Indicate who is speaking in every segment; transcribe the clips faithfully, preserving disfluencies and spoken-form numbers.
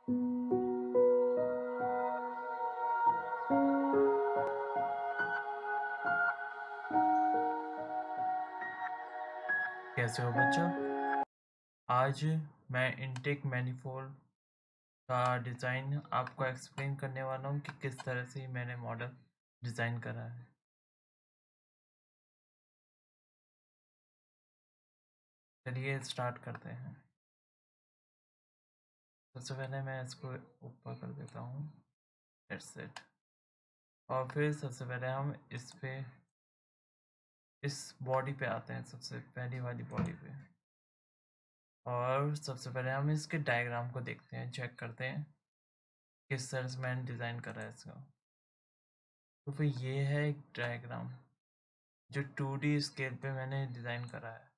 Speaker 1: कैसे हो बच्चों? आज मैं इनटेक मैनिफोल्ड का डिज़ाइन आपको एक्सप्लेन करने वाला हूँ कि किस तरह से मैंने मॉडल डिज़ाइन करा है। चलिए स्टार्ट करते हैं। सबसे पहले मैं इसको ऊपर कर देता हूँ, दैट्स इट। और फिर सबसे पहले हम इस पे इस बॉडी पे आते हैं, सबसे पहली वाली बॉडी पे। और सबसे पहले हम इसके डायग्राम को देखते हैं, चेक करते हैं किस तरह से मैंने डिज़ाइन करा है इसका। तो फिर ये है एक डायग्राम जो टू डी स्केल पे मैंने डिज़ाइन करा है।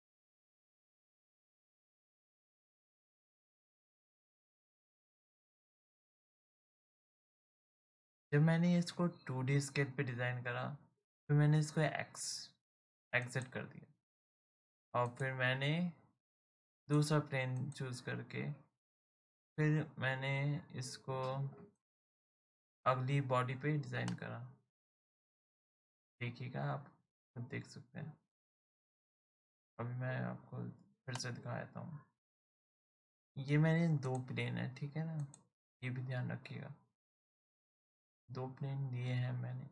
Speaker 1: जब मैंने इसको टू डी स्केल पे डिज़ाइन करा, फिर मैंने इसको एक्स एग्जिट कर दिया और फिर मैंने दूसरा प्लेन चूज़ करके फिर मैंने इसको अगली बॉडी पे डिज़ाइन करा। देखिएगा, आप खुद देख सकते हैं। अभी मैं आपको फिर से दिखा देता हूँ। ये मैंने दो प्लेन है, ठीक है ना, ये भी ध्यान रखिएगा। दो प्लेन लिए हैं मैंने।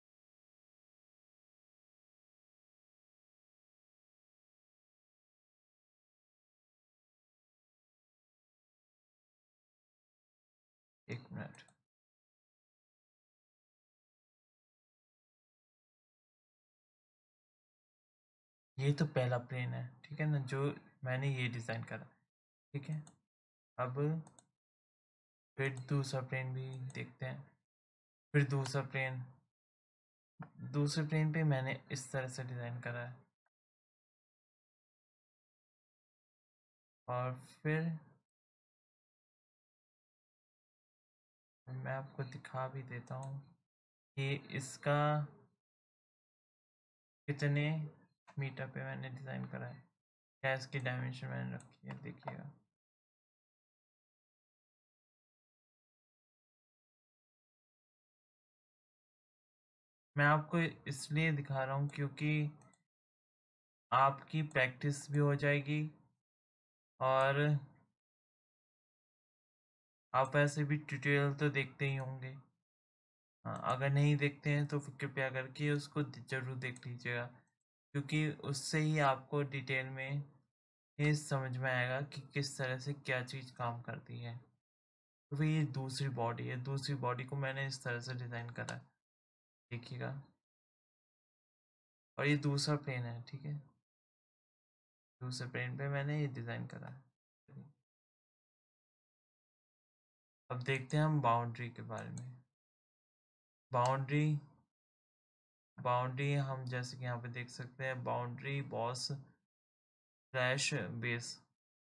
Speaker 1: एक मिनट। ये तो पहला प्लेन है, ठीक है ना, जो मैंने ये डिज़ाइन करा, ठीक है। अब फिर दूसरा प्लेन भी देखते हैं। फिर दूसरा प्लेन दूसरे प्लेन पे मैंने इस तरह से डिज़ाइन करा है। और फिर मैं आपको दिखा भी देता हूँ कि इसका कितने मीटर पे मैंने डिज़ाइन करा है, क्या इसकी डायमेंशन मैंने रखी है, देखिएगा। मैं आपको इसलिए दिखा रहा हूँ क्योंकि आपकी प्रैक्टिस भी हो जाएगी और आप ऐसे भी ट्यूटोरियल तो देखते ही होंगे। हाँ, अगर नहीं देखते हैं तो फिर कृपया करके उसको ज़रूर देख लीजिएगा, क्योंकि उससे ही आपको डिटेल में ये समझ में आएगा कि किस तरह से क्या चीज़ काम करती है। तो फिर ये दूसरी बॉडी है, दूसरी बॉडी को मैंने इस तरह से डिज़ाइन करा है, देखिएगा। और ये दूसरा प्लेन है, ठीक है, दूसरे प्लेन पे मैंने ये डिज़ाइन करा है। अब देखते हैं हम बाउंड्री के बारे में। बाउंड्री बाउंड्री हम जैसे कि यहाँ पे देख सकते हैं, बाउंड्री बॉस स्लैश बेस।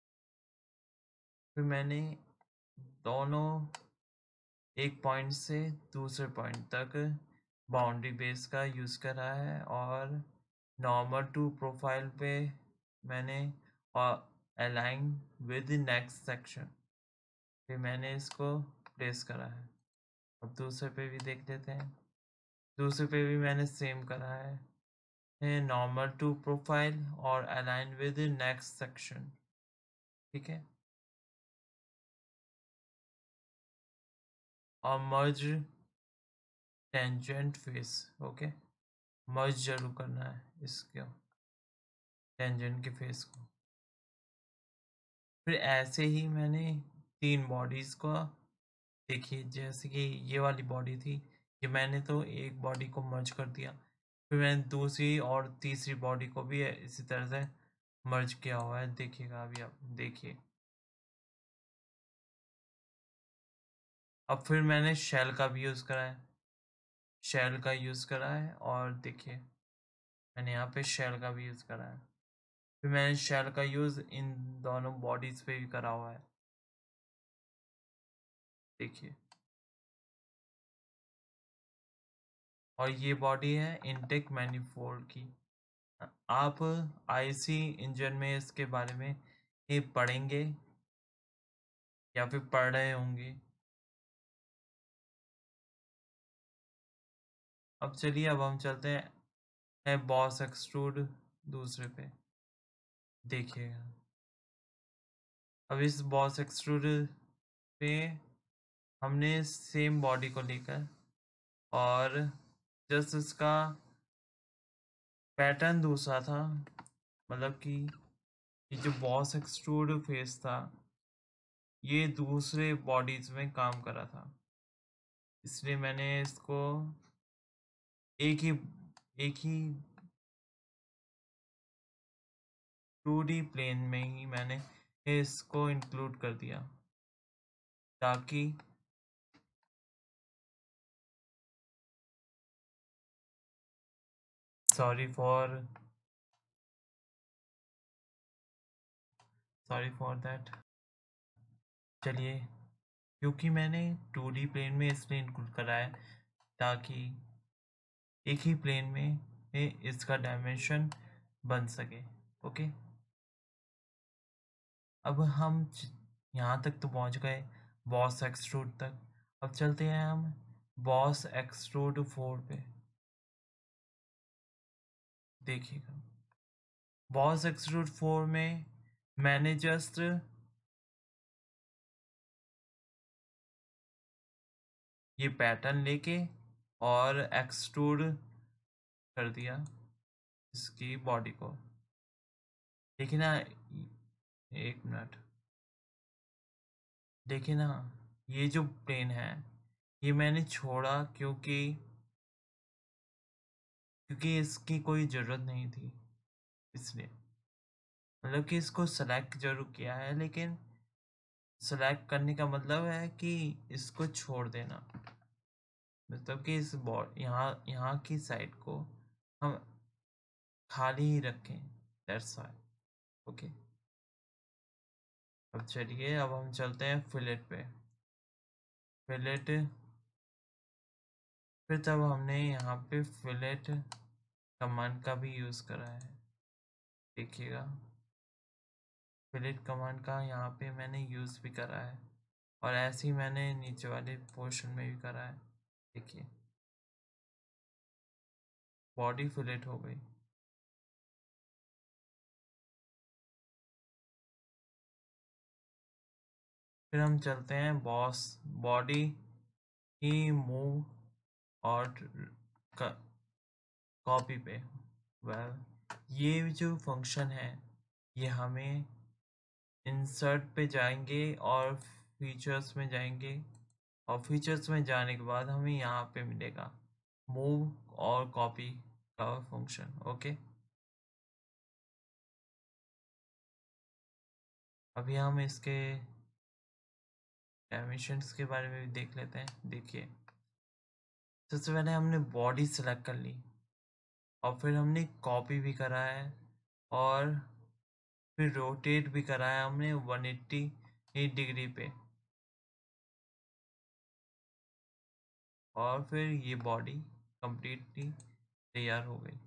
Speaker 1: फिर मैंने दोनों एक पॉइंट से दूसरे पॉइंट तक बाउंड्री बेस का यूज़ करा है और नॉर्मल टू प्रोफाइल पे मैंने और अलाइन विद नेक्स्ट सेक्शन फिर मैंने इसको प्लेस करा है। अब दूसरे पे भी देख लेते हैं। दूसरे पे भी मैंने सेम करा है, नॉर्मल टू प्रोफाइल और अलाइन विद नेक्स्ट सेक्शन, ठीक है। और merge tangent face, okay, merge जरूर करना है इसको, टेंजेंट के फेस को। फिर ऐसे ही मैंने तीन बॉडीज़ को, देखिए जैसे कि ये वाली बॉडी थी, ये मैंने तो एक बॉडी को मर्ज कर दिया, फिर मैंने दूसरी और तीसरी बॉडी को भी इसी तरह से मर्ज किया हुआ है, देखिएगा। अभी आप देखिए। अब फिर मैंने शेल का भी यूज़ करा है, शेल का यूज़ करा है और देखिए मैंने यहाँ पे शेल का भी यूज़ करा है। फिर मैंने शेल का यूज़ इन दोनों बॉडीज़ पे भी करा हुआ है, देखिए। और ये बॉडी है इनटेक मैनिफोल्ड की। आप आईसी इंजन में इसके बारे में ये पढ़ेंगे या फिर पढ़ रहे होंगे। अब चलिए, अब हम चलते हैं है बॉस एक्सट्रूड दूसरे पे। देखिएगा, अब इस बॉस एक्सट्रूड पे हमने सेम बॉडी को लेकर और जस्ट उसका पैटर्न दूसरा था, मतलब कि ये जो बॉस एक्सट्रूड फेस था ये दूसरे बॉडीज में काम करा था, इसलिए मैंने इसको एक ही एक ही टू डी प्लेन में ही मैंने इसको इंक्लूड कर दिया, ताकि sorry for sorry for that. चलिए, क्योंकि मैंने टू डी प्लेन में इसलिए इंक्लूड करा है ताकि एक ही प्लेन में इसका डायमेंशन बन सके। ओके, अब हम यहाँ तक तो पहुँच गए बॉस एक्सट्रूड तक। अब चलते हैं हम बॉस एक्सट्रूड फोर पे। देखिएगा, बॉस एक्सट्रूड फोर में मैंने जस्ट ये पैटर्न लेके और एक्सट्रूड कर दिया इसकी बॉडी को। देखिए ना, एक मिनट, देखिए ना, ये जो प्लेन है ये मैंने छोड़ा क्योंकि क्योंकि इसकी कोई ज़रूरत नहीं थी, इसलिए मतलब कि इसको सेलेक्ट जरूर किया है, लेकिन सेलेक्ट करने का मतलब है कि इसको छोड़ देना, मतलब कि इस बॉड यहाँ यहाँ की साइड को हम खाली ही रखें, दैट्स व्हाई। ओके, अब चलिए, अब हम चलते हैं फिलेट पे। फिलेट, फिर तब हमने यहाँ पे फिलेट कमांड का भी यूज़ करा है। देखिएगा, फिलेट कमांड का यहाँ पे मैंने यूज़ भी करा है और ऐसे ही मैंने नीचे वाले पोर्शन में भी करा है। देखिए, बॉडी फिलेट हो गई। फिर हम चलते हैं बॉस बॉडी ही मूव और कॉपी पे। वेल, ये जो फंक्शन है ये हमें इंसर्ट पे जाएंगे और फीचर्स में जाएंगे, और फीचर्स में जाने के बाद हमें यहाँ पे मिलेगा मूव और कॉपी का फंक्शन। ओके, अभी हम इसके डायमेंशंस के बारे में भी देख लेते हैं। देखिए, सबसे पहले हमने बॉडी सेलेक्ट कर ली और फिर हमने कॉपी भी करा है और फिर रोटेट भी करा है हमने वन एट्टी डिग्री पे, और फिर ये बॉडी कंप्लीटली तैयार हो गई।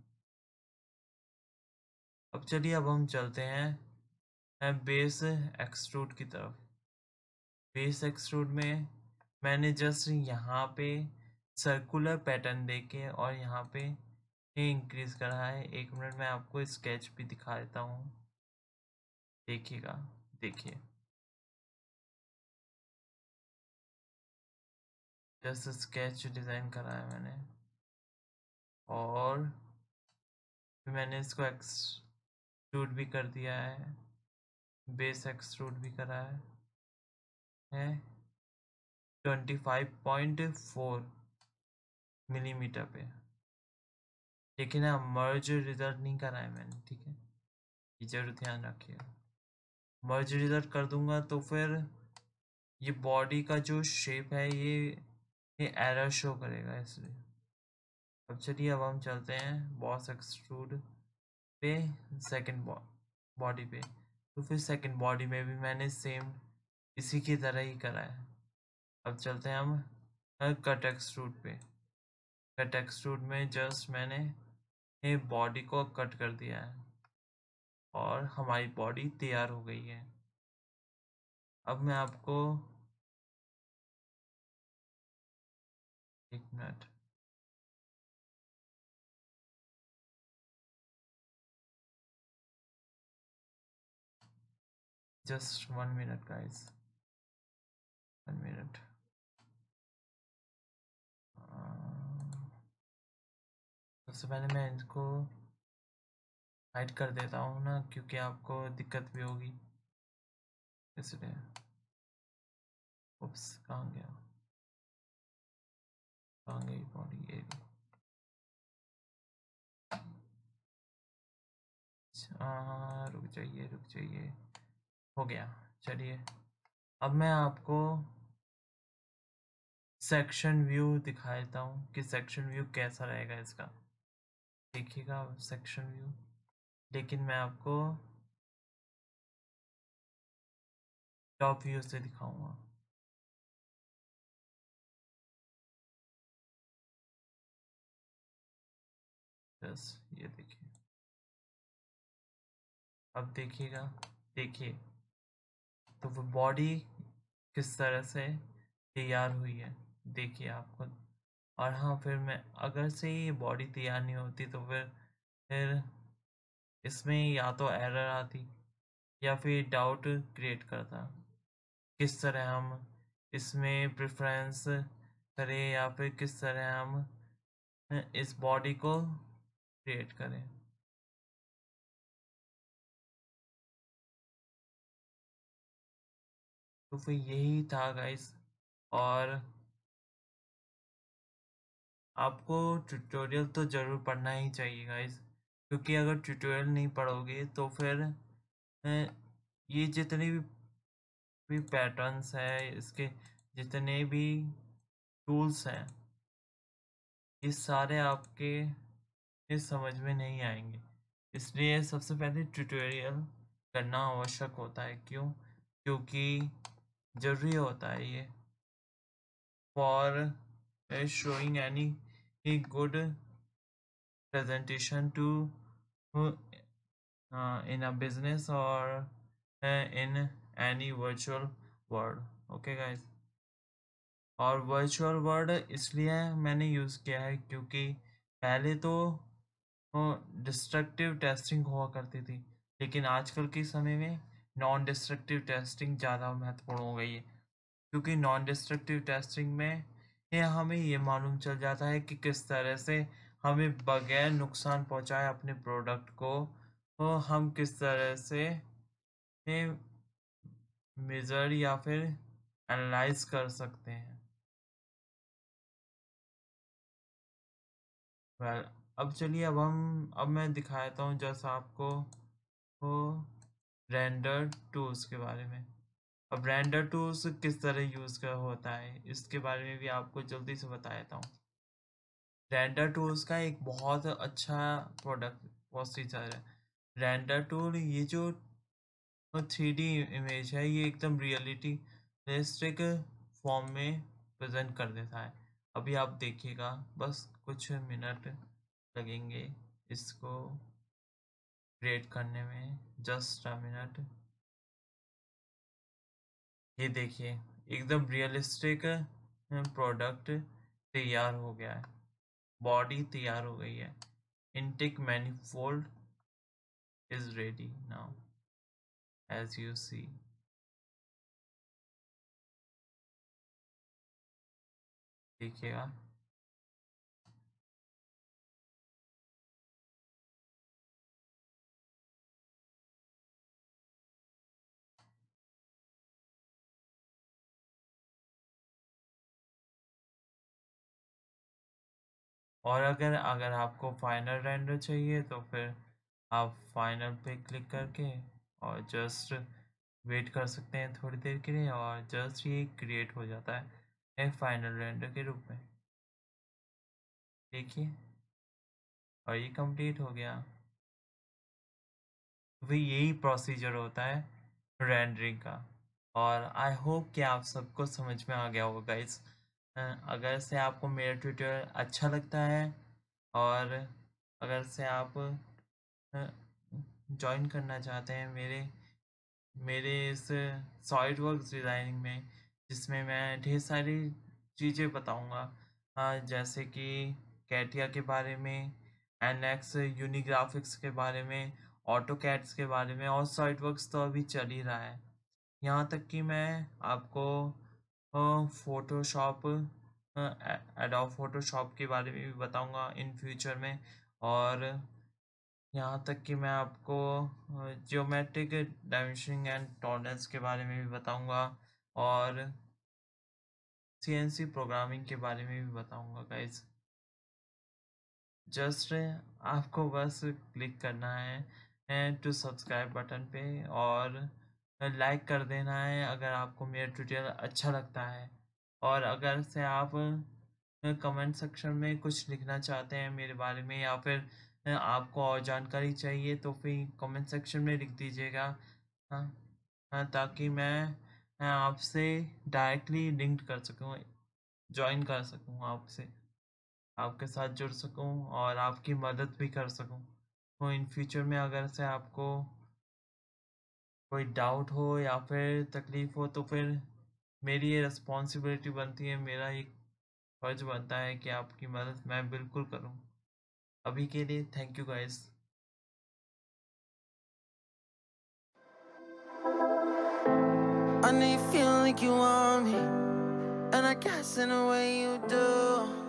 Speaker 1: अब चलिए, अब हम चलते हैं बेस एक्सट्रूड की तरफ। बेस एक्सट्रूड में मैंने जस्ट यहाँ पे सर्कुलर पैटर्न देके और यहाँ पे इंक्रीज करा है। एक मिनट में आपको स्केच भी दिखा देता हूँ, देखिएगा। देखिए, जस्ट स्केच डिज़ाइन करा है मैंने और फिर मैंने इसको एक्सट्रूड भी कर दिया है, बेस एक्सट्रूड भी करा है है twenty five point four millimetre पे। लेकिन ना, मर्ज रिजल्ट नहीं करा है मैंने, ठीक है, ये जरूर ध्यान रखिएगा। मर्ज रिजल्ट कर दूंगा तो फिर ये बॉडी का जो शेप है ये ये एरर शो करेगा, इसलिए। अब चलिए, अब हम चलते हैं बॉस एक्सट्रूड पे सेकंड बॉडी पे। तो फिर सेकंड बॉडी में भी मैंने सेम इसी की तरह ही करा है। अब चलते हैं हम कट एक्सट्रूड पे। कट एक्सट्रूड में जस्ट मैंने बॉडी को कट कर दिया है और हमारी बॉडी तैयार हो गई है। अब मैं आपको एक minute, just one minute guys, one minute. सबसे पहले मैं इनको हाइड कर देता हूँ ना, क्योंकि आपको दिक्कत भी होगी इसलिए। उप्स, कहाँ गया, कहाँ गई बॉडी, ये गई। हाँ, रुक जाइए रुक जाइए, हो गया। चलिए, अब मैं आपको सेक्शन व्यू दिखा देता हूँ कि सेक्शन व्यू कैसा रहेगा इसका। देखिएगा सेक्शन व्यू, लेकिन मैं आपको टॉप व्यू से दिखाऊंगा। बस ये देखिए, अब देखिएगा, देखिए तो वो बॉडी किस तरह से तैयार हुई है, देखिए आप खुद। और हाँ, फिर मैं अगर से ये बॉडी तैयार नहीं होती तो फिर फिर इसमें या तो एरर आती या फिर डाउट क्रिएट करता, किस तरह हम इसमें प्रेफरेंस करें या फिर किस तरह हम इस बॉडी को क्रिएट करें। तो फिर यही था गाइस। और आपको ट्यूटोरियल तो ज़रूर पढ़ना ही चाहिए गाइस, क्योंकि अगर ट्यूटोरियल नहीं पढ़ोगे तो फिर अ, ये जितने भी भी पैटर्न्स है, इसके जितने भी टूल्स हैं, ये सारे आपके ये समझ में नहीं आएंगे। इसलिए सबसे पहले ट्यूटोरियल करना आवश्यक होता है। क्यों? क्योंकि ज़रूरी होता है ये for uh, showing any a good presentation to uh, uh, in a business or uh, in any virtual world. Okay guys, और वर्चुअल वर्ड इसलिए मैंने यूज़ किया है क्योंकि पहले तो डिस्ट्रक्टिव टेस्टिंग हुआ करती थी, लेकिन आजकल के समय में नॉन डिस्ट्रक्टिव टेस्टिंग ज़्यादा महत्वपूर्ण हो गई है। क्योंकि नॉन डिस्ट्रक्टिव टेस्टिंग में ये हमें ये मालूम चल जाता है कि किस तरह से हमें बगैर नुकसान पहुंचाए अपने प्रोडक्ट को तो हम किस तरह से मेजर या फिर एनालाइज कर सकते हैं। वेल, अब चलिए, अब हम अब मैं दिखाता हूँ जैसा आपको वो रेंडर टूल्स के बारे में। अब रेंडर टूल्स किस तरह यूज़ कर होता है इसके बारे में भी आपको जल्दी से बता देता हूँ। रेंडर टूल्स का एक बहुत अच्छा प्रोडक्ट प्रोसीजर है रेंडर टूल। ये जो थ्री डी इमेज है, ये एकदम रियलिटी रियलिस्टिक फॉर्म में प्रेजेंट कर देता है। अभी आप देखिएगा, बस कुछ मिनट लगेंगे इसको क्रिएट करने में, जस्ट अ मिनट। ये देखिए, एकदम रियलिस्टिक प्रोडक्ट तैयार हो गया है, बॉडी तैयार हो गई है। Intake manifold is ready now, as you see। देखिएगा, और अगर अगर आपको फाइनल रेंडर चाहिए तो फिर आप फाइनल पे क्लिक करके और जस्ट वेट कर सकते हैं थोड़ी देर के लिए, और जस्ट ये क्रिएट हो जाता है एक फाइनल रेंडर के रूप में। देखिए, और ये कंप्लीट हो गया। तो फिर यही प्रोसीजर होता है रेंडरिंग का। और आई होप कि आप सबको समझ में आ गया होगा गाइस। अगर से आपको मेरा ट्यूटोरियल अच्छा लगता है और अगर से आप ज्वाइन करना चाहते हैं मेरे मेरे इस सॉलिडवर्क्स डिज़ाइनिंग में, जिसमें मैं ढेर सारी चीज़ें बताऊँगा, अ, जैसे कि कैटिया के बारे में, एनएक्स यूनिग्राफिक्स के बारे में, ऑटोकैड्स के बारे में, और सॉलिडवर्क्स तो अभी चल ही रहा है। यहाँ तक कि मैं आपको अ, फ़ोटोशॉप अ, ए एडोब फ़ोटोशॉप के बारे में भी बताऊँगा इन फ्यूचर में, और यहाँ तक कि मैं आपको अ, ज्योमेट्रिक डाइमेंशनिंग एंड टॉलरेंस के बारे में भी बताऊँगा, और सीएनसी प्रोग्रामिंग के बारे में भी बताऊँगा गाइस। जस्ट आपको बस क्लिक करना है टू सब्सक्राइब बटन पे, और लाइक कर देना है अगर आपको मेरा ट्यूटोरियल अच्छा लगता है। और अगर से आप कमेंट सेक्शन में कुछ लिखना चाहते हैं मेरे बारे में, या फिर अ, आपको और जानकारी चाहिए, तो फिर कमेंट सेक्शन में लिख दीजिएगा। हाँ, हाँ, ताकि मैं अ, आपसे डायरेक्टली लिंक्ड कर सकूँ, जॉइन कर सकूँ आपसे, आपके साथ जुड़ सकूँ और आपकी मदद भी कर सकूँ। तो इन फ्यूचर में अगर से आपको कोई डाउट हो या फिर तकलीफ़ हो, तो फिर मेरी ये रिस्पॉन्सिबिलिटी बनती है, मेरा एक फ़र्ज़ बनता है कि आपकी मदद मैं बिल्कुल करूँ। अभी के लिए thank you guys.
Speaker 2: I know you feel like you want me, and I guess in a way you do.